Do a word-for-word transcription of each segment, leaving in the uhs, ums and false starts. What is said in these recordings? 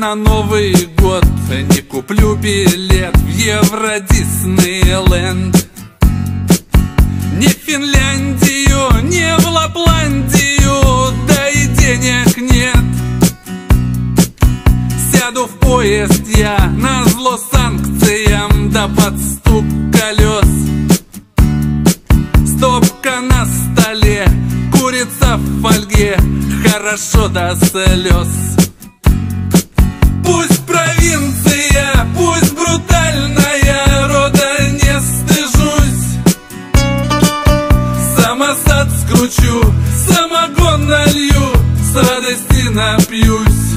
на Новый год не куплю билет в Евро Диснейленд. Не в Финляндию, не в Лапландию, да и денег нет. Сяду в поезд я назло санкциям, да под стук колес. Стопка на столе, курица в фольге, хорошо до слез. Пусть провинция, пусть брутальная, рода не стыжусь. Самосад скручу, самогон налью, с радости напьюсь.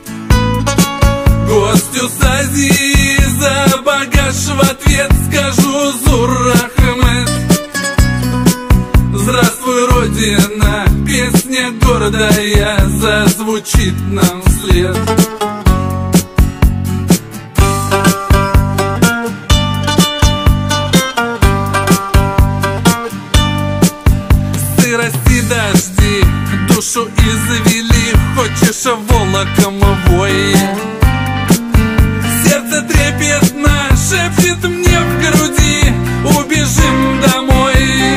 Гостю с Азии за багаж в ответ скажу Зур Ахмед. Здравствуй, Родина, песня гордая зазвучит нам вслед. Сырости, дожди, душу извели, хочешь волоком вой. Сердце трепетно шепчет мне в груди, убежим домой.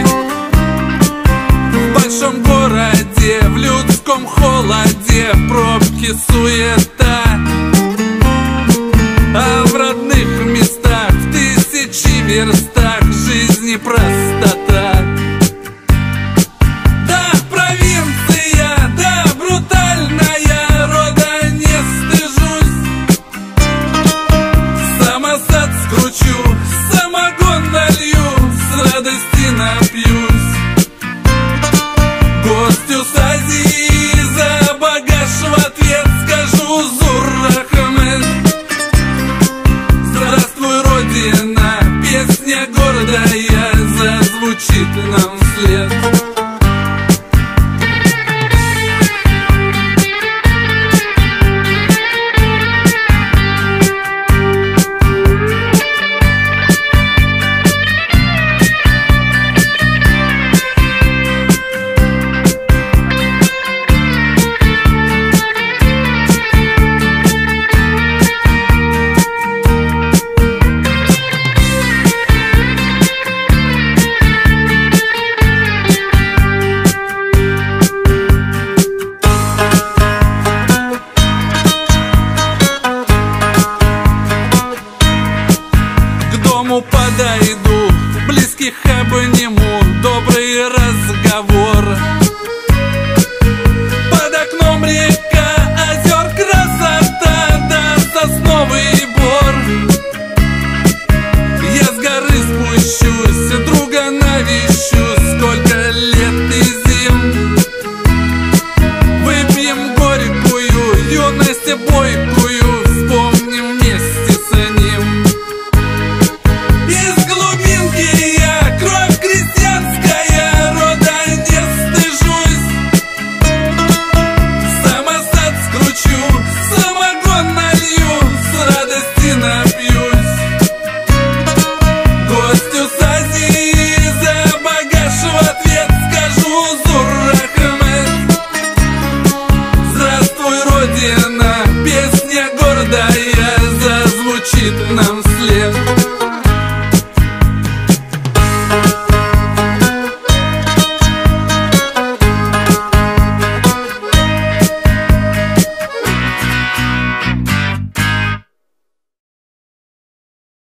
В большом городе, в людском холоде, пробки, суета, а в родных местах, в тысячи верстах, жизни простота. Да, провинция, да, брутальная, рода не стыжусь. Самосад скручу, самогон налью, с радости напьюсь. Гостю с Азии за багаж в ответ скажу Зур Ахмед. Здравствуй, Родина, песня гордая зазвучит нам вслед. Подойду, близких обниму,